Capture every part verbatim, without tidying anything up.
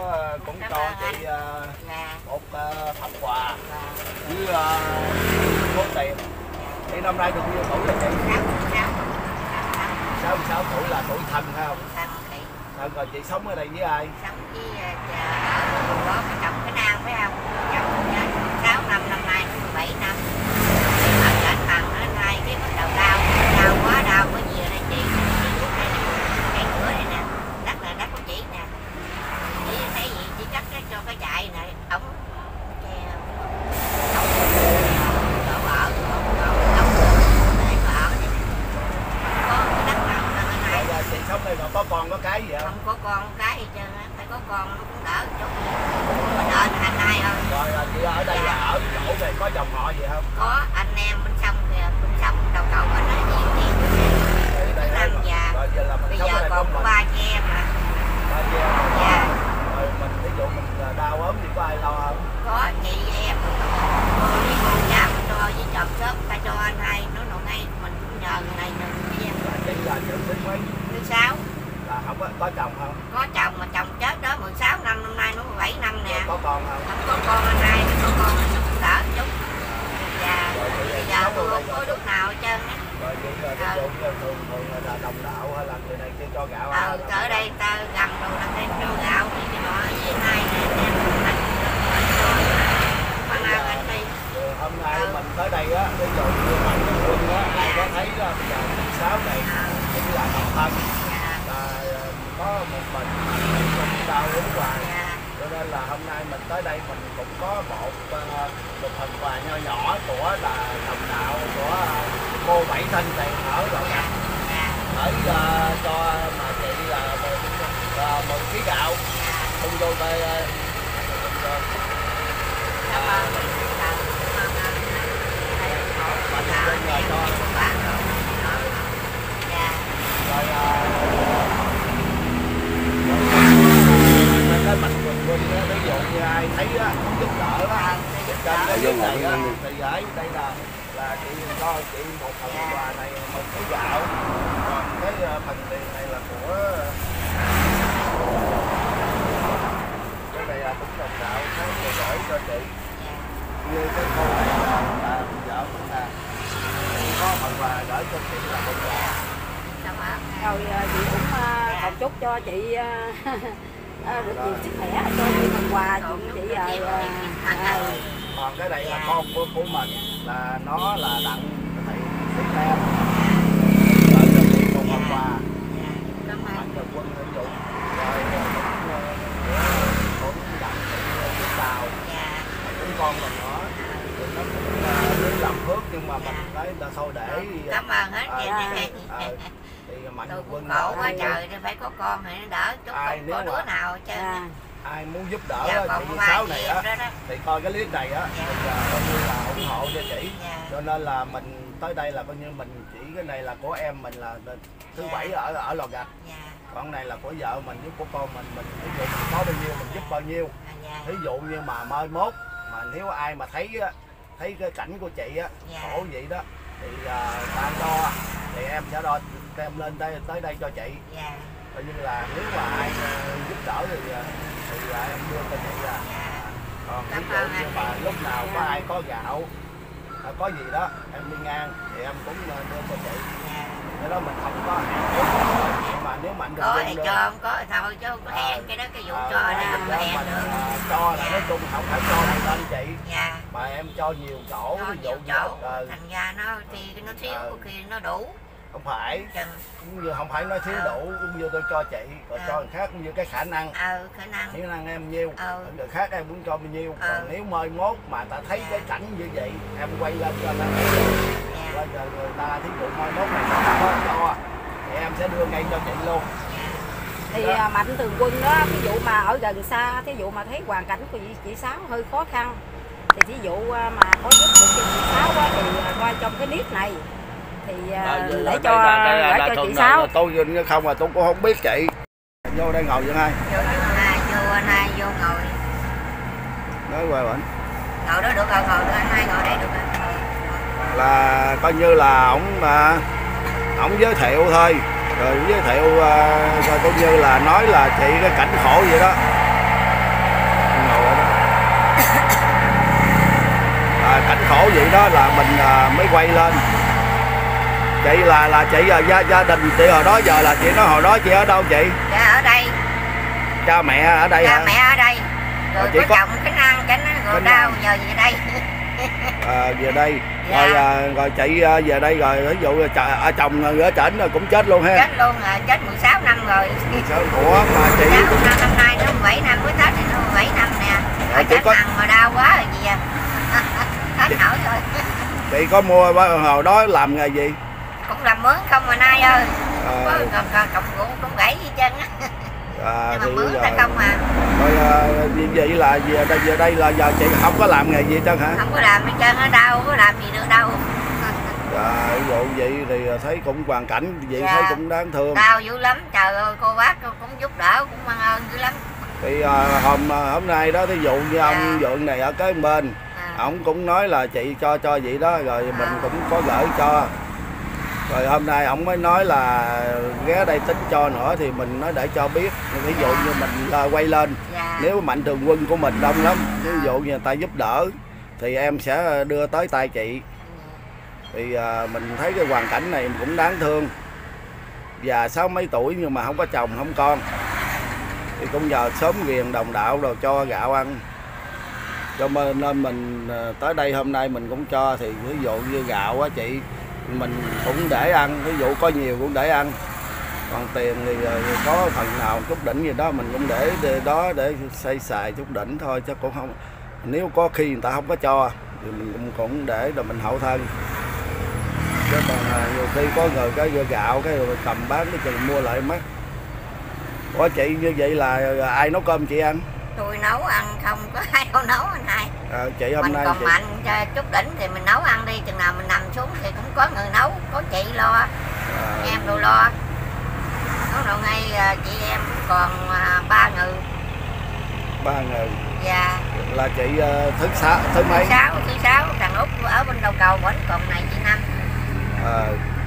có cũng cho chị một phần quà với số tiền. Thì năm nay được nhiêu tuổi rồi chị? sáu mươi sáu tuổi là tuổi thân phải không? Thân rồi chị sống ở đây với ai? Sống với uh, có cái chồng cái nang phải không? Chồng chết sáu năm, năm nay nó mười bảy năm. Ở trên bằng nó hai cái bắt đầu đau, đau quá đau có gì ở đây chị. Chị lúc này cái cửa này nè, đất là đất của chị nè. Chị thấy gì chị cắt cái cho cái chạy này, ống sống đây còn có con có cái gì không? Không có con cái gì trơn á, phải có con nó cũng đỡ chút. Mà đỡ anh ai không? Rồi chị ở đây dạ. Là ở chỗ này có dòng họ gì không? Có anh em bên sông kìa, bên sông đầu cầu bên đó nhiều tiền. Năm già. Rồi giờ là mình bây sống giờ ở đây còn có ba chị em mà. Ba chị em. Dạ. Rồi mình ví dụ mình đau ốm thì có ai lo không? Có chị em. Cô với cô giám cho với chồng sớm ta cho anh hai nó nào ngay mình cũng nhờ người này nhờ người kia. Chị là chữ thứ mấy? Thứ sáu. Là không có, có chồng không? Có chồng mà chồng chết đó mười sáu năm, năm nay nó mười bảy năm nè. Rồi có con không? Không có con anh hai, có con nó cũng đỡ chút. Dạ. Bây giờ tôi không có lúc nào hết trơn á. Rồi vậy là ví dụ như thường thường là đồng đạo hay là người này kia cho gạo ờ, à, ở đây ta gần đồ là đây cho gạo thì cái nọ với hai này em ăn con ăn anh đi. Hôm nay ừ. Mình tới đây á, ví dụ như mạnh thường quân á, ai có thấy đó, bây giờ sáu này cũng là độc thân là có một mình không đau uống hoài, cho nên là hôm nay mình tới đây mình cũng có một một phần quà nho nhỏ của là đồng đạo của cô Bảy Thanh Tiền ở Gò Gạch ở uh, cho mà chị là uh, một ký gạo không vô tay uh, cái mạnh quần quân ví dụ như ai thấy á giúp đỡ đó trên cái dưới này á thì ở đây là là chị cho chị một phần quà này một cái gạo, còn cái phần tiền này là của cái này là cũng đồng đạo cái người gửi cho chị như cái cô này là, là vợ của ta có phần quà gửi cho chị là một quà. Rồi chị cũng uh, cầu chúc cho chị uh, được nhiều sức khỏe, cho chị phần quà chị chị rồi uh, còn cái này là con của, của mình là nó là đặng thầy Việt Nam gửi cho chị một phần quà mạnh thường quân sử dụng rồi cũng đặng chị tàu cũng con mình nữa thì nó cũng làm phước nhưng mà mình thấy là thôi để cảm ơn hết chị. Thì mạnh tôi quân khổ quá trời thì phải có con thì nó đỡ chút, ai không nếu có đứa mà, nào chứ ai muốn giúp đỡ dạ, chị Như Sáu này á thì coi cái clip này á dạ. Thì coi như là ủng hộ cho chị dạ. Cho nên là mình tới đây là coi như mình chỉ cái này là của em mình là thứ dạ. Bảy ở ở Lò Gạch dạ. Còn này là của vợ mình với của con mình mình ví dụ mình có bao nhiêu mình giúp bao nhiêu dạ. Ví dụ như mà mai mốt mà nếu ai mà thấy á, thấy cái cảnh của chị á dạ. Khổ vậy đó thì uh, ta đo thì em sẽ đo em lên đây tới đây cho chị yeah. Coi như là nếu mà ai uh, giúp đỡ thì, uh, thì uh, em đưa cho chị à. Yeah. Còn ví dụ như mà lúc nào yeah. Có ai có gạo uh, có gì đó em đi ngang thì em cũng uh, đưa cho chị yeah. Cái đó mình không có hẹn nhưng mà nếu mạnh được có thì cho không có thì thôi chứ không có hẹn uh, cái đó cái vụ uh, cho là không có hẹn được uh, cho là yeah. Nói chung không phải cho này lên chị yeah. Mà em cho nhiều chỗ cho ví dụ nhiều chỗ uh, thành ra nó thì nó thiếu uh, khi nó đủ không phải cũng như không phải nói thiếu đủ cũng như tôi cho chị còn ừ. Cho người khác cũng như cái khả năng ừ, khả năng khả năng em nhiêu ừ. Người khác em muốn cho bao nhiêu ừ. Còn nếu mai mốt mà ta thấy yeah. Cái cảnh như vậy em quay lên cho ta thấy yeah. Bây giờ người ta thí dụ mai mốt này ta có cho thì em sẽ đưa ngay cho chị luôn yeah. Thì đó. Mạnh thường quân đó ví dụ mà ở gần xa thí dụ mà thấy hoàn cảnh của chị, chị Sáu hơi khó khăn thì thí dụ mà có giúp được cho chị Sáu quá thì coi trong cái clip này thì à, để cho gửi cho chị Sáu. Tôi không mà tôi cũng không biết chị. Vô đây ngồi vậy hai. Vô hai vô anh hai vô ngồi. Nói qua bệnh. Ngồi đó được rồi, ngồi đó anh hai ngồi đây được rồi. Là coi như là ổng ổng giới thiệu thôi. Rồi giới thiệu rồi coi như là nói là chị cái cảnh khổ vậy đó. à, cảnh khổ vậy đó là mình à, mới quay lên. Chị là là chị là gia, gia đình chị hồi đó giờ là chị nói hồi đó chị ở đâu chị? Dạ ở đây. Cha mẹ ở đây cha hả? Mẹ ở đây. Rồi chị có, có chồng cái ăn cái nó rồi đau giờ về đây. À, về đây. Dạ. Rồi à, rồi chị à, về đây rồi ví dụ à, chồng ở trển rồi cũng chết luôn ha. Chết luôn à, chết mười sáu năm rồi. Ủa mà chị dạ, cũng... năm, năm nay nó mười bảy năm, với Tết thì nó mười bảy năm nè. Ở trển có... mà đau quá rồi gì à. Hết nổi rồi. Chị có mua hồi đó làm nghề gì? Cũng làm mướn không mà nay ơi. À. Có còn còn cọng gỗ cũng gãy gì chân á. À, nhưng mà mướn ta không à. Rồi như vậy là về đây, về đây là giờ chị không có làm nghề gì chân hả? Không có làm hết trơn, nó đau, không có làm gì được đâu. À, ví dụ vậy thì thấy cũng hoàn cảnh vậy dạ. Thấy cũng đáng thương. Đau dữ lắm, trời ơi cô bác cũng giúp đỡ, cũng mang ơn dữ lắm. Thì à, hôm hôm nay đó thí dụ như dạ. Ông Vượng này ở cái bên à. Ông cũng nói là chị cho cho vậy đó rồi à. Mình cũng có gửi cho. Rồi hôm nay ông mới nói là ghé đây tính cho nữa thì mình nói để cho biết. Ví dụ như mình uh, quay lên dạ. Nếu mạnh thường quân của mình đông lắm, ví dụ như người ta giúp đỡ thì em sẽ đưa tới tay chị. Thì uh, mình thấy cái hoàn cảnh này cũng đáng thương. Già sáu mấy tuổi nhưng mà không có chồng không con. Thì cũng nhờ sớm ghiền đồng đạo rồi cho gạo ăn. Cho nên mình uh, tới đây hôm nay mình cũng cho thì ví dụ như gạo á chị mình cũng để ăn, ví dụ có nhiều cũng để ăn, còn tiền thì có phần nào chút đỉnh gì đó mình cũng để, để đó để xây xài chút đỉnh thôi chứ cũng không, nếu có khi người ta không có cho thì mình cũng, cũng để rồi mình hậu thân chứ còn nhiều khi có người cái gạo cái rồi cầm bán cái chừng mua lại mất. Ủa chị như vậy là ai nấu cơm chị ăn? Tôi nấu ăn không có ai đâu nấu anh hai. À, chị hôm mình nay còn chị... mạnh chút đỉnh thì mình nấu ăn đi, chừng nào mình nằm xuống thì cũng có người nấu, có chị lo, à... em đồ lo. Nấu đồ ngay chị em còn ba người. Ba người. Dạ. Là chị uh, thứ sáu, thứ mấy? Thứ sáu, thứ sáu, thằng Út ở bên đầu cầu vẫn còn này chị Năm. À,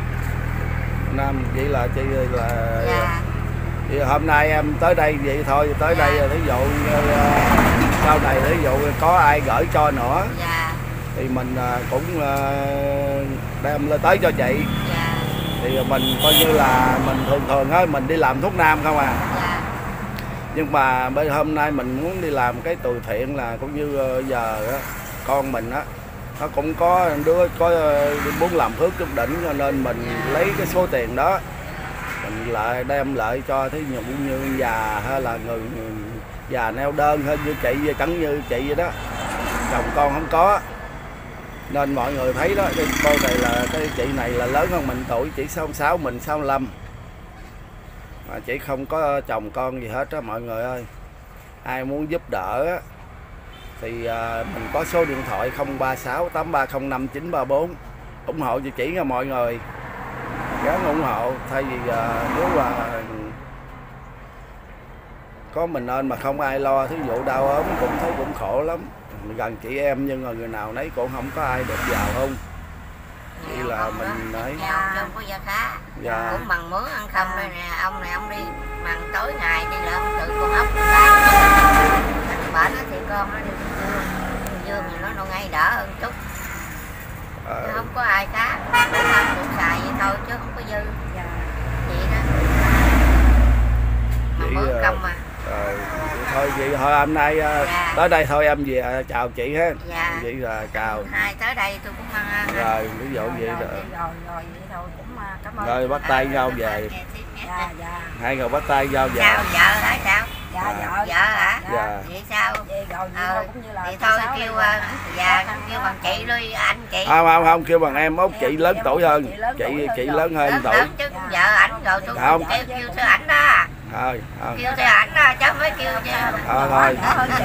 Năm vậy là chị là. Dạ. Thì hôm nay em tới đây vậy thôi, tới dạ. Đây thí dụ uh, sau này thí dụ có ai gửi cho nữa dạ. Thì mình uh, cũng uh, đem lên tới cho chị dạ. Thì mình coi như là mình thường thường á mình đi làm thuốc nam không à dạ. Nhưng mà bên hôm nay mình muốn đi làm cái từ thiện là cũng như uh, giờ á, con mình á nó cũng có đứa có uh, muốn làm phước chút đỉnh cho nên mình dạ. Lấy cái số tiền đó mình lại đem lại cho thí dụ như già hay là người, người già neo đơn hơn như chị chẳng như chị vậy đó, chồng con không có nên mọi người thấy đó cái cô này là cái chị này là lớn hơn mình tuổi, chỉ sáu mươi sáu mình sáu mươi lăm mà chị không có chồng con gì hết á. Mọi người ơi, ai muốn giúp đỡ á, thì à, mình có số điện thoại không ba sáu tám ba không năm chín ba bốn ủng hộ cho chị nha mọi người, gắng ủng hộ. Thay vì uh, nếu mà có mình nên mà không ai lo, thí dụ đau ốm cũng thấy cũng khổ lắm. Gần chị em nhưng mà người nào nấy cũng không có ai được giàu không. Chỉ là ông mình nói giàu không có gia khá dạ. Cũng bằng mướn ăn không đây nè, ông này ông đi bằng tối ngày đi lợn tự con ốc con cá. Bệnh thì con nó đi dương dương thì nó nó ngay đỡ hơn chút. À, không có ai khác, cũng ăn cũng xài vậy thôi chứ không có dư dạ. Vậy đó mà vậy, mướn công mà à, thôi vậy thôi hôm nay dạ. Tới đây thôi em về chào chị ha dạ. Vậy là chào hai tới đây tôi cũng mang ăn rồi ví dụ vậy rồi rồi rồi vậy thôi cũng cảm ơn rồi bắt tay nhau về dạ, dạ. Hai người bắt tay nhau về sao vợ hả sao dạ à. vợ vợ hả dạ. Vậy sao vậy rồi vậy ờ, thôi cũng như là thì thôi kêu dạ kêu bằng chị lui anh chị không không không kêu bằng em Út, chị lớn tuổi hơn chị chị lớn hơn tuổi lớn chứ cũng vợ ảnh rồi tôi không kêu kêu theo ảnh đó thôi kêu theo ảnh đó chứ mới kêu chứ thôi thôi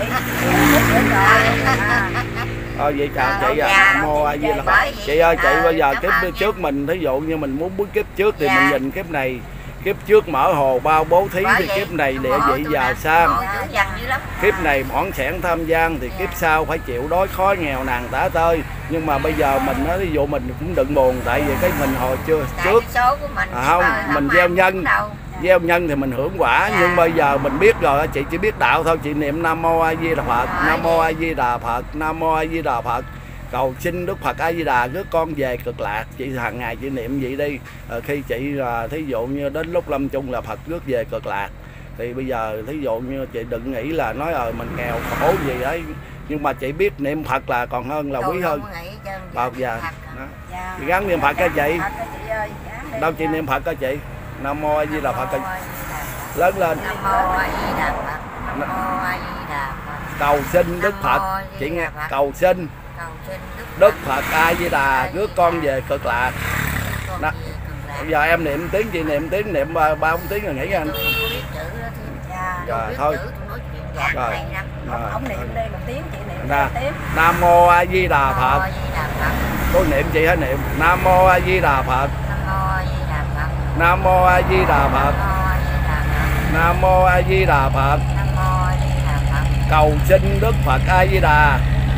thôi vậy chào chị à, Nam Mô A Di Đà Phật. Chị ơi chị bây giờ kiếp trước mình thí dụ như mình muốn bước kiếp trước thì mình nhìn kiếp này, kiếp trước mở hồ bao bố thí thì kiếp này địa vị giàu sang, kiếp này bỏn sẻn tham gian thì kiếp sau phải chịu đói khó nghèo nàn tả tơi. Nhưng mà bây giờ mình nói ví dụ mình cũng đừng buồn, tại vì cái mình hồi chưa trước à, không mình gieo nhân gieo nhân thì mình hưởng quả dạ. Nhưng bây giờ mình biết rồi, chị chỉ biết đạo thôi, chị niệm Nam Mô A Di Đà Phật, Nam Mô A Di Đà Phật, Nam Mô A Di Đà Phật Cầu xin Đức Phật A Di Đà rước con về cực lạc. Chị hàng ngày chị niệm vậy đi. À, khi chị là thí dụ như đến lúc lâm chung là Phật rước về cực lạc, thì bây giờ thí dụ như chị đừng nghĩ là nói ờ mình nghèo khổ gì đấy, nhưng mà chị biết niệm Phật là còn hơn, là quý hơn. Bao giờ Dạ. chị gắn niệm Phật cho chị. Phật á chị ơi, gắn đi. Đâu chị niệm Phật cho chị. Nam mô A Di Đà Phật. Lớn lên. Nam mô A Di Đà Phật. Nam mô A Di Đà Phật. Cầu xin Đức Phật, chị nghe, cầu xin Đức Phật A Di Đà rước con về cực lạc. Đó. Bây giờ em niệm tiếng, chị niệm tiếng, niệm ba ba bốn tiếng rồi nghỉ anh. Rồi thôi. Rồi. Ông niệm đi một tiếng, chị niệm Nè. một tiếng. Nam mô A Di Đà Phật. Cô niệm chị hãy niệm Nam mô A Di Đà Phật. Nam mô A Di Đà Phật. Nam mô A Di Đà Phật. Cầu xin Đức Phật A Di Đà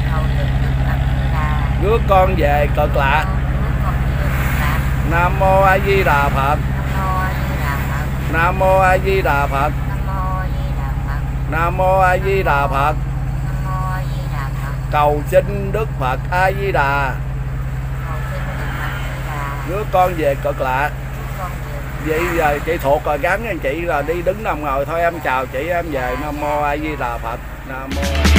rước con về cực lạc. Nam mô A Di Đà Phật. Nam mô A Di Đà Phật. Nam mô A Di Đà Phật. Cầu xin Đức Phật A Di Đà rước con về cực lạc. Vậy giờ chị thuộc rồi, gắn anh chị là đi đứng nằm ngồi thôi. Em chào chị, em về. Nam mô A Di Đà Phật. Nam mô